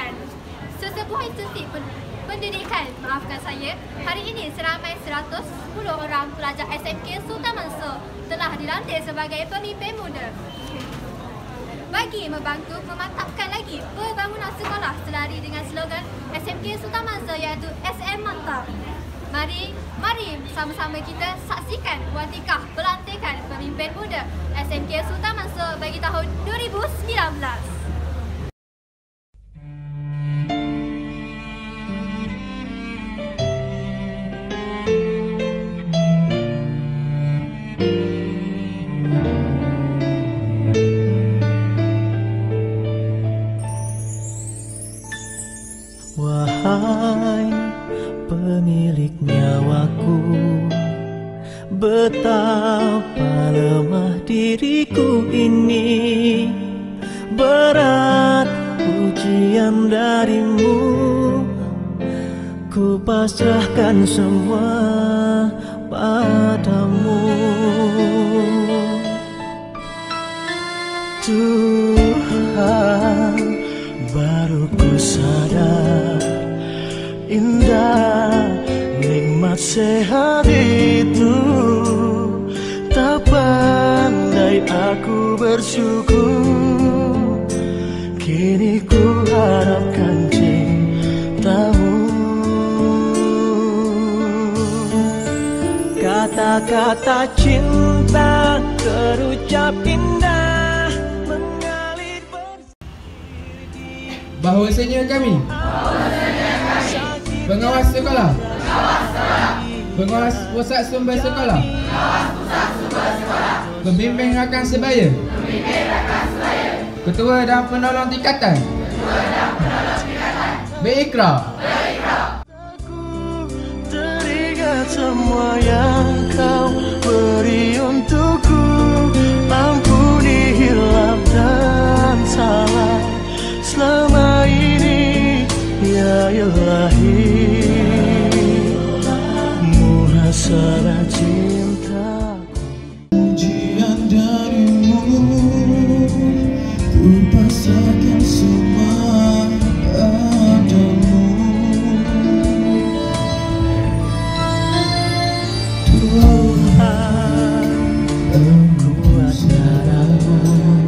pendidikan. Sesebuah institusi pendidikan, maafkan saya, hari ini seramai 110 orang pelajar SMK Sultan Mansur telah dilantik sebagai pemimpin muda. Bagi membantu memantapkan lagi pembangunan sekolah selari dengan slogan SMK Sultan Mansur iaitu SM Mantap. Mari sama-sama kita saksikan watikah pelantikan pemimpin muda SMK Sultan Mansur bagi tahun 2019. Wahai pemilik nyawaku, betapa lemah diriku ini. Berat ujian darimu, ku pasrahkan semua padamu. Tuhan, baru ku sadar indah nikmat sehat itu. Tak pandai aku bersyukur, kini ku harapkan cintamu. Kata-kata cinta terucap indah, mengalir bahwasanya kami pengawas sekolah, pengawas pusat sumber sekolah, pembimbing rakan sebaya, ketua dan penolong tingkatan, berikrar teringat semua yang kau beri untukku. Ampuni hilaf dan salah selama ini, ya Ilahi. Muhasabah cintaku, ujian darimu, ku pasrahkan semua padamu. Tuhan, kuat darahmu,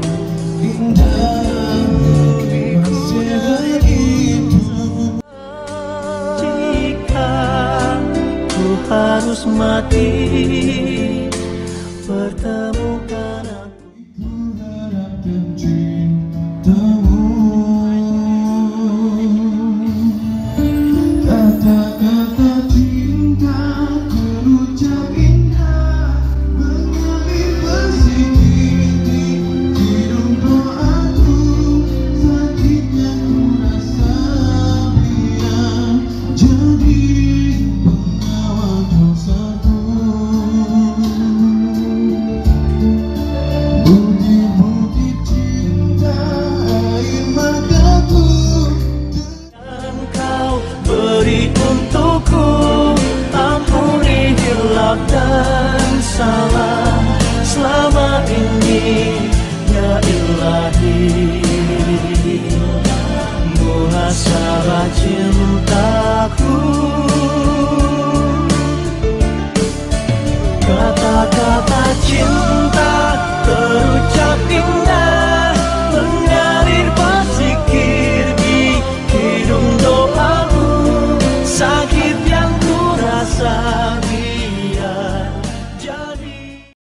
indah nikmat itu. Jika ku harus mati,